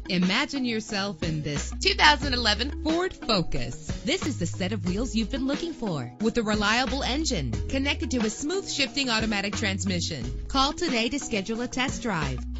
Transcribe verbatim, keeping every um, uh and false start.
Imagine yourself in this two thousand eleven Ford Focus. This is the set of wheels you've been looking for, with a reliable engine connected to a smooth shifting automatic transmission. Call today to schedule a test drive.